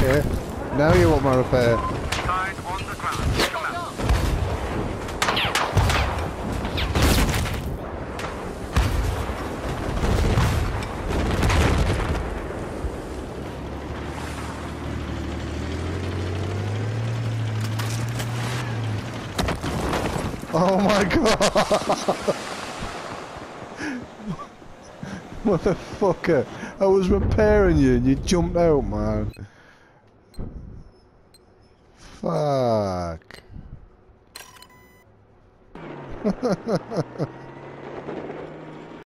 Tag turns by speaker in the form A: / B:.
A: Yeah. Now you want my repair.
B: Side on the ground. Come out.
A: Oh my god! Motherfucker! I was repairing you and you jumped out, man. Fuck.